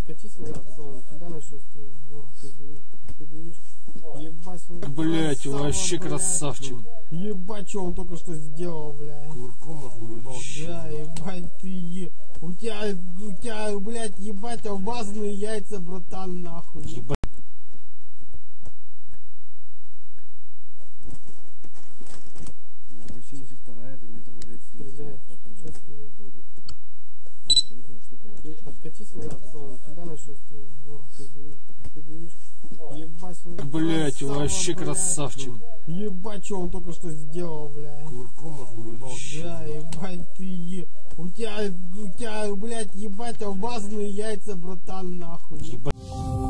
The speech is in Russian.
Откатись назад, зону, тебя начну стрелять. Ты видишь? Ебать, он Блять, вообще блядь. красавчик. Ебать, что он только что сделал, блядь. Кувырком нахуй ебал. Да, ебать, ты у тебя, блядь, ебать, алмазные яйца, братан, нахуй. Ебать. Это метр, блядь, Стреляет. Что стреляет? Откатись назад, зону, тебя начну стрелять. Ты видишь? Ебать, он Блять, вообще блядь. красавчик. Ебать, что он только что сделал, блядь. Кувырком нахуй ебал. Да, ебать, ты у тебя, блядь, ебать, алмазные яйца, братан, нахуй. Ебать.